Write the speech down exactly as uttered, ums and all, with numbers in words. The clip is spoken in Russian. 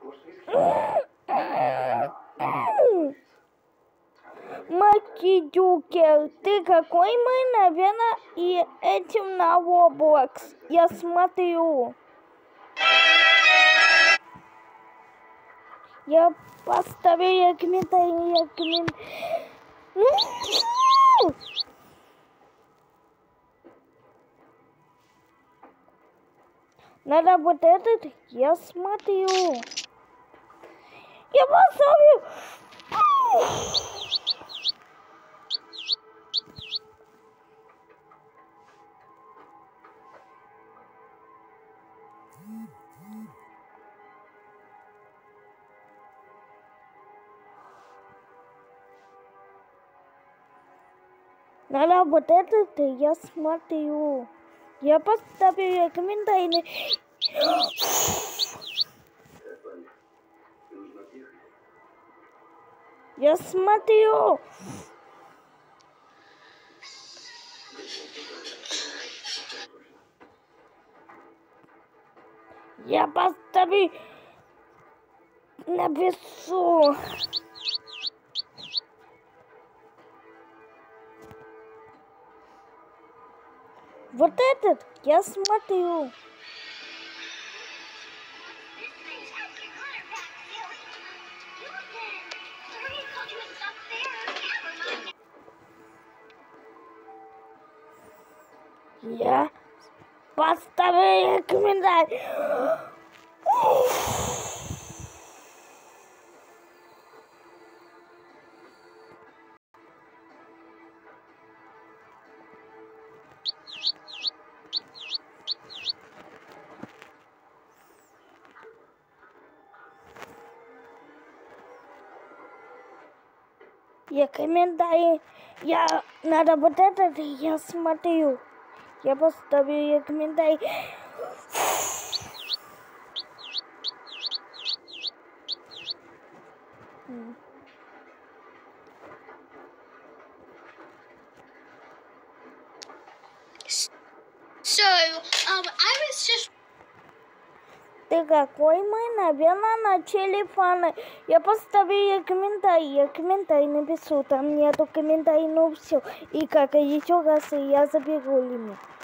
Макидюкер, ты какой мы, наверное, и этим на Roblox. Я смотрю. Я поставлю комментарий, комментарий. Надо вот этот, я смотрю. Я поставлю. Надо вот этот, я смотрю. Я поставлю комментарий. Я смотрю. Я поставлю. Напишу. Вот этот я смотрю. Я поставлю комментарий. Я комментарий. Я надо вот этот, я смотрю. Я поставлю комментарий. So, um, I was just... Ты какой мы, наверное, на телефоне. Я поставлю комментарий, я комментарий напишу. Там нету комментариев, ну все. И как еще раз я заберу лимит.